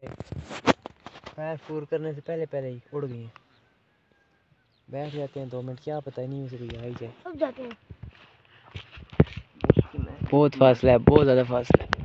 पैर फूर करने से पहले पहले ही उड़ गई हैं। बैठ जाते हैं 2 मिनट, क्या पता ही नहीं उसे कोई आ ही जाए। अब जाते हैं। बहुत फासला है, बहुत ज़्यादा फासला है।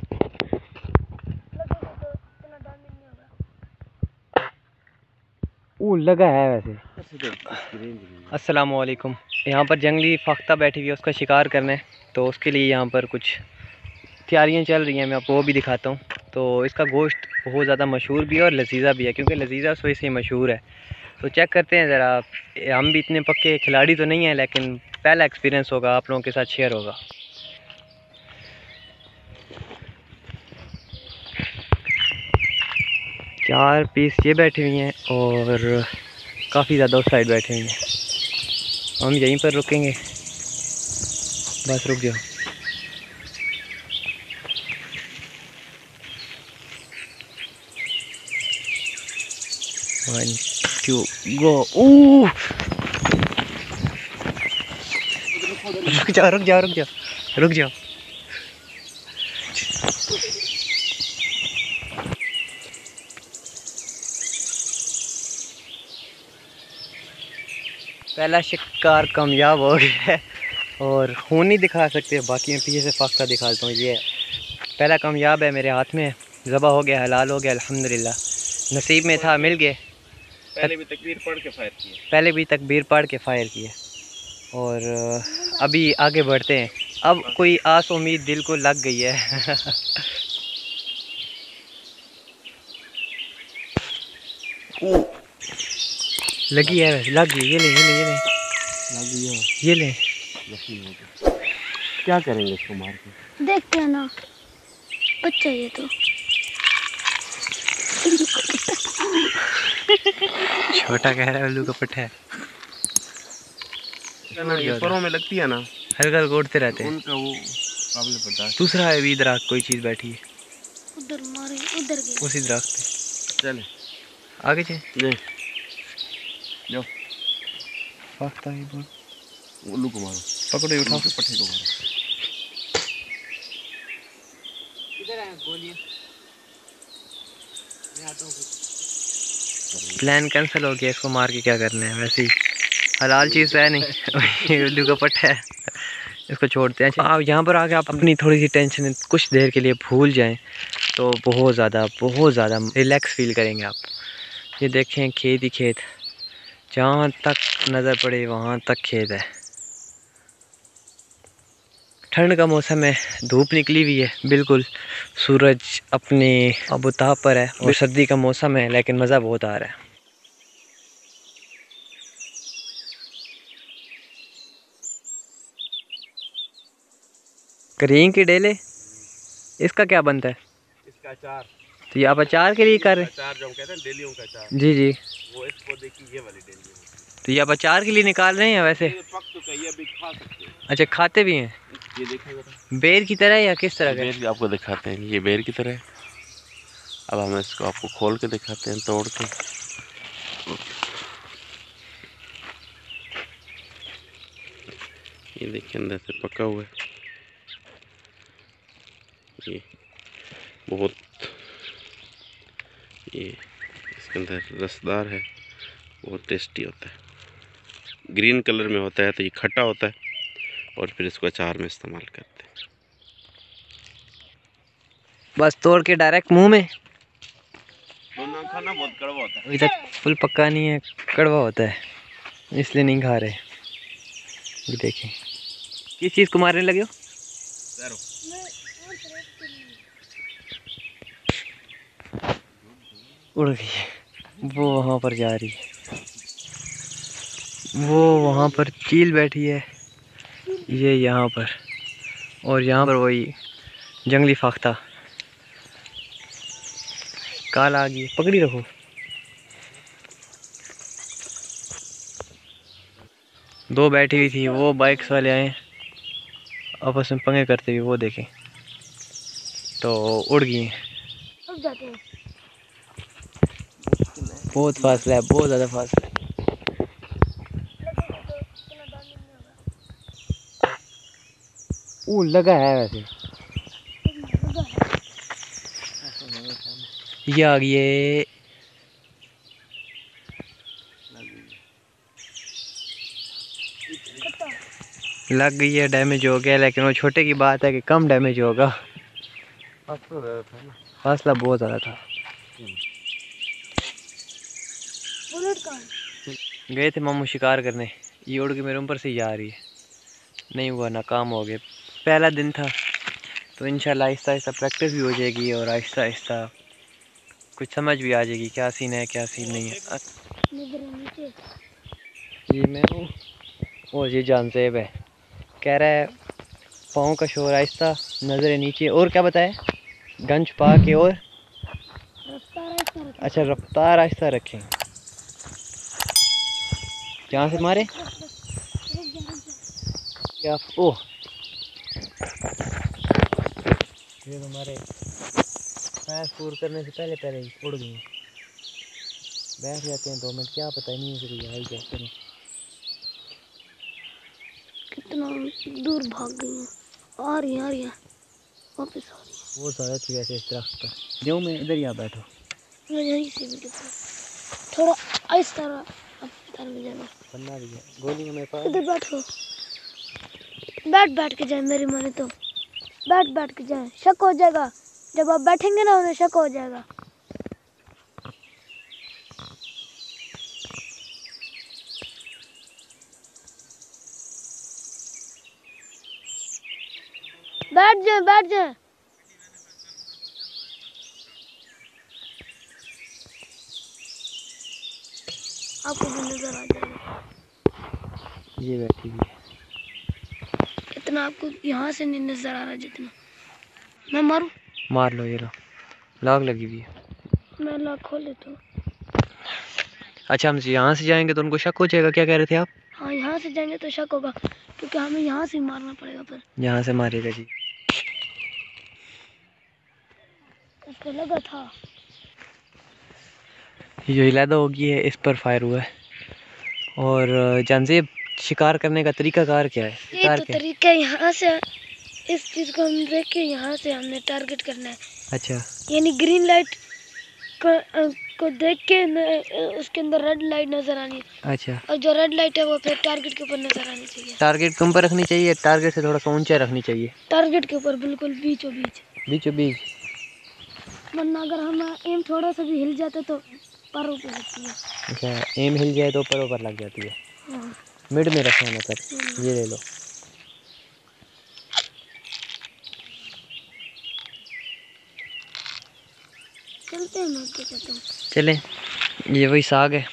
लगा है वैसे। अस्सलाम वालेकुम। यहाँ पर जंगली फख्ता बैठी हुई है, उसका शिकार करना है, तो उसके लिए यहाँ पर कुछ तैयारियाँ चल रही हैं। मैं आपको वो भी दिखाता हूँ। तो इसका गोश्त बहुत ज़्यादा मशहूर भी है और लजीज़ा भी है, क्योंकि लजीज़ा उस वजह से मशहूर है। तो चेक करते हैं ज़रा। हम भी इतने पक्के खिलाड़ी तो नहीं हैं, लेकिन पहला एक्सपीरियंस होगा, आप लोगों के साथ शेयर होगा। चार पीस ये बैठी हुई हैं और काफ़ी ज़्यादा उस साइड बैठी हुई हैं। हम यहीं पर रुकेंगे, बस रुक जाओ। One, two, go. रुक जाओ रुक जाओ रुक जाओ रुक जाओ। पहला शिकार कामयाब हो गया है और खून नहीं दिखा सकते, बाकी मैं पीछे से फाख्ता दिखाता हूँ। ये पहला कामयाब है, मेरे हाथ में ज़बा हो गया, हलाल हो गया अल्हम्दुलिल्लाह। नसीब में था, मिल गए। पहले भी तकबीर पढ़ के फायर किए और अभी आगे बढ़ते हैं। अब कोई आस उम्मीद दिल को लग गई है। लगी है, लग गई। ये ले ये ले। क्या करेंगे इसको मार के? देखते हैं ना, बच्चा ये तो छोटा कह रहा है, उल्लू का पट्टा है। ये परों में लगती है ना, हल्का हल्का उड़ते रहते हैं। उनका वो काबिल बर्दाश्त। दूसरा है भी दरख्त, कोई चीज़ बैठी है उधर मारे, उधर गए। उसी दरख्त पे। चले आगे चल। जाओ फाख्ता है, बोल। उल्लू को मारो, पकड़ो, उठाओ पट्टे को मारो। प्लान कैंसिल हो गया, इसको मार के क्या करना है, वैसे ही हलाल चीज़ है नहीं। उल्लू का पट्टा है, इसको छोड़ते हैं। आप यहाँ पर आके आप अपनी थोड़ी सी टेंशन कुछ देर के लिए भूल जाएं, तो बहुत ज़्यादा रिलैक्स फील करेंगे आप। ये देखें, खेत ही खेत, जहाँ तक नज़र पड़े वहाँ तक खेत है। ठंड का मौसम है, धूप निकली हुई है बिल्कुल, सूरज अपने अबुताब पर है और सर्दी का मौसम है, लेकिन मज़ा बहुत आ रहा है। करीम की डेले, इसका क्या बनता है? इसका अचार। तो ये आप अचार के लिए कर रहे हैं? अचार जो हम कहते हैं डेलियों का अचार। जी। वो इस पौधे की ये वाली डेली। तो ये आप अचार के लिए निकाल रहे हैं या वैसे? पक चुका है, ये अभी खा सकते हैं। अच्छा, खाते भी हैं? ये देखिए बेर की तरह या किस तरह का? बेर आपको दिखाते हैं, ये बेर की तरह है। अब हम इसको आपको खोल के दिखाते हैं, तोड़ के। ये देखिए अंदर से पका हुआ है, ये बहुत, ये इसके अंदर रसदार है, बहुत टेस्टी होता है। ग्रीन कलर में होता है, तो ये खट्टा होता है और फिर इसको अचार में इस्तेमाल करते हैं। बस तोड़ के डायरेक्ट मुंह में? दोनों खाना बहुत कड़वा होता है। अभी तक फुल पक्का नहीं है, कड़वा होता है, इसलिए नहीं खा रहे। ये देखें, किस चीज़ को मारने लगे हो? उड़ गई है, वो वहाँ पर जा रही है, वो वहाँ पर चील बैठी है, ये यहाँ पर, और यहाँ पर वही जंगली फाख्ता। काल आ गई, पकड़ी रखो। दो बैठी हुई थी, वो बाइक्स वाले आए आपस में पंगे करते हुए, वो देखें, तो उड़ गई हैं। अब जाते हैं। बहुत फासला है, बहुत ज़्यादा फासला है। लगा है वैसे। ये आ गई है, लग गई है, डैमेज हो गया, लेकिन वो छोटे की बात है कि कम डैमेज होगा। फासला बहुत ज़्यादा था। गए थे मामू शिकार करने, ये उड़ के मेरे ऊपर से ही जा रही है, नहीं हुआ, नाकाम हो गए। पहला दिन था तो इंशाल्लाह आहिस्ता आहिस्ता प्रैक्टिस भी हो जाएगी और आहिस्ता आहिस्ता कुछ समझ भी आ जाएगी क्या सीन है क्या सीन नहीं है। ये मैं हूँ और ये जानसेब है, कह रहा है पाँव का शोर आहिस्ता, नज़र नीचे, और क्या बताए, गंज पा के और अच्छा रफ्तार आहिस्ता रखें। कहाँ से मारे क्या? ओह ये हमारे फैस पूर करने से पहले पहले ही उड़ गए, बैठ जाते हैं 2 मिनट, क्या पता ही नहीं है फिर यही क्या करें। कितना दूर भाग गई हैं, आ रही हैं वापस आ रही हैं। वो ज़्यादा थी वैसे इस दरख्त पर, जो मैं इधर यहाँ बैठो, मैं यहीं से भी थोड़ा आहिस्ता बनना भी है गोली में मेरे पास। इधर बैठो, बैठ के जाए, मेरी माने तो बैठ के जाए, शक हो जाएगा जब आप बैठेंगे ना, उन्हें शक हो जाएगा। बैठ जाए। आपको भी नजर आ जाएगा। ये बैठी हुई है, इतना आपको यहाँ से नहीं नजर आ रहा जितना। मैं मारूं? मार लो, ये लो लाग लगी हुई है। मैं लॉक खोल लेता हूँ। अच्छा हम यहाँ से जाएंगे तो उनको शक हो जाएगा, क्या कह रहे थे आप? हाँ, यहाँ से जाएंगे तो शक होगा, क्योंकि हमें यहाँ से मारना पड़ेगा। पर यहाँ से मारेगा जी, इसको लगा था। ये जो इलादा होगी है इस पर फायर हुआ है। और जानसेब शिकार करने का तरीका कार क्या है? ये तो तरीका यहाँ से, इस चीज को हम देख के यहाँ से हमने टारगेट करना है। अच्छा, यानी ग्रीन लाइट को देख के उसके अंदर रेड लाइट नजर आनी है। अच्छा, और जो रेड लाइट है वो फिर टारगेट के ऊपर नजर आनी चाहिए। टारगेट कम पर रखनी चाहिए, टारगेट से थोड़ा सा ऊंचा रखनी चाहिए, टारगेट के ऊपर बिल्कुल बीचों बीच। वरना अगर हम एम थोड़ा सा भी हिल जाते तो पर ऊपर लगती है। अच्छा, एम हिल जाए तो ऊपर लग जाती है। हाँ। मिड में रखना मतलब, ये ले लो। चलते हैं, मैं क्या कहता हूँ। चलें, ये वही साग है,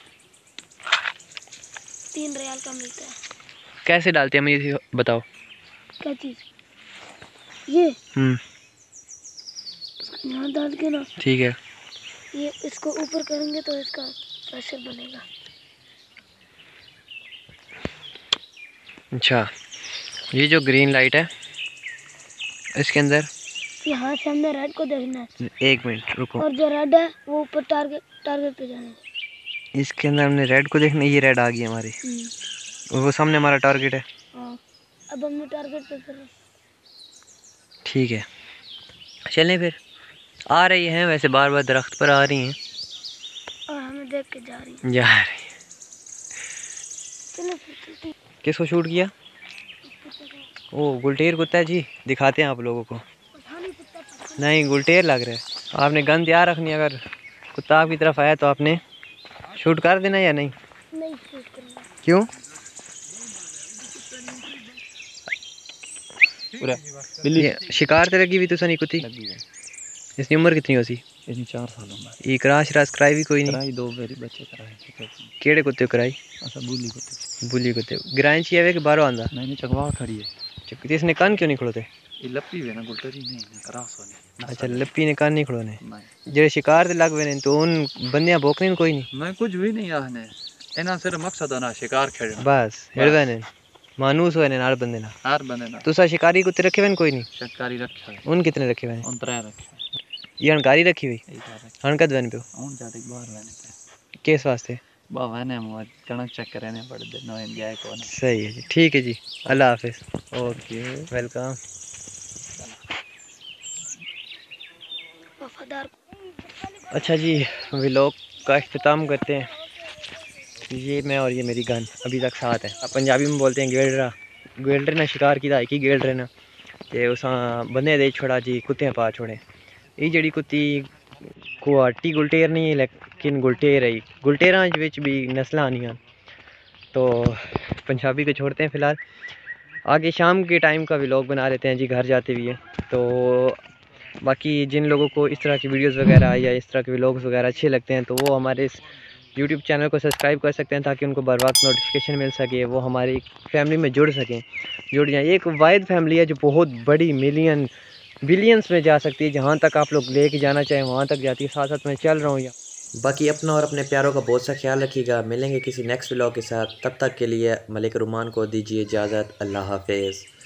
3 रियाल का मिलता है। कैसे डालते हैं मुझे बताओ। क्या चीज़? ये यहाँ डाल के ना, ठीक है, ये इसको ऊपर करेंगे तो इसका प्रेशर बनेगा। अच्छा, ये जो ग्रीन लाइट है इसके अंदर, यहाँ से हमने रेड को देखना है। 1 मिनट रुको, और जो रेड है वो ऊपर टारगेट पे जाना है। इसके अंदर हमने रेड को देखना, ये रेड आ गई हमारी, वो सामने हमारा टारगेट है। हाँ, अब हमने टारगेट पे फिर ठीक है, चलें फिर। आ रही हैं वैसे, बार बार दरख्त पर आ रही हैं और हमें देख के जा रही है। चलो फिर चलते हैं। किसको शूट किया? ओ गुलटेर कुत्ता है जी, दिखाते हैं आप लोगों को। नहीं गुलटेर लग रहा है, आपने गन तैयार रखनी, अगर कुत्ता आपकी तरफ आया तो आपने शूट कर देना या नहीं? नहीं शूट करूँगा। क्यों? बिल्ली शिकार ते लगी हुई तुसा नहीं कुत्ती? इसकी उम्र कितनी हो सी? इसने 4 सालों में ये क्राश रास कराई भी कोई नहीं? कराई 2 बारी बच्चे कराए। केड़े कुत्ते कराई? अच्छा बुली कुत्ते, बुली कुत्ते ग्रांच किया वे कि बाहरों आंदा? नहीं चकवा खड़ी है। चक्की इसने कान क्यों नहीं खड़ोते? ये लप्पी है ना गुलटरी नहीं क्रास होने। अच्छा लप्पी ने कान नहीं खड़ोने, नहीं जेड़े शिकार ते लग वे ने तो उन बंदियां भोकने कोई नहीं? मैं कुछ भी नहीं आने, इना सिर्फ मकसद है ना शिकार खेलना बस हेड़वे ने मानूस हुए ने नाल बंदे ना। हर बंदे ना तुसा शिकारी कुत्ते रखे हुए कोई नहीं? शिकारी रखा है। उन कितने रखे हुए? उन 3 रखे ये हनकारी रखी हुई? है। हनकत बन पे उन ज्यादा बाहर रहने पे किस वास्ते? बाबा ने मुझे कणक चेक करने पड़ दे नो इंडिया को। सही है जी, ठीक है जी, अल्लाह हाफिज़। Okay welcome. वफादार अच्छा जी, व्लॉग का अख्ताम करते हैं। ये मैं और ये मेरी गन अभी तक साथ है। पंजाबी में बोलते हैं गेड़रा। गेड़रे ने शिकार किया कि गेड़रे ने ते उस बंदे दे छोड़ा जी कुत्ते पा छोड़े। ये जड़ी कुत्ती गुवाहाटी गुलटेर नहीं है लेकिन गुलटेर है। गुलटेरा भी नस्ल आनियां। तो पंजाबी को छोड़ते हैं फ़िलहाल, आगे शाम के टाइम का व्लॉग बना लेते हैं जी घर जाते हुए। तो बाकी जिन लोगों को इस तरह की वीडियोस वगैरह या इस तरह के व्लॉग्स वगैरह अच्छे लगते हैं तो वो हमारे इस यूट्यूब चैनल को सब्सक्राइब कर सकते हैं ताकि उनको बर वक्त नोटिफिकेशन मिल सके, वो हमारी फैमिली में जुड़ जाएँ। एक वाइड फैमिली है जो बहुत बड़ी बिलियंस में जा सकती है। जहाँ तक आप लोग लेके जाना चाहें वहाँ तक जाती है। साथ साथ मैं चल रहा हूँ यहाँ। बाकी अपना और अपने प्यारों का बहुत सा ख्याल रखिएगा। मिलेंगे किसी नेक्स्ट व्लॉग के साथ, तब तक के लिए मलिक रुमान को दीजिए इजाज़त। अल्लाह हाफिज़।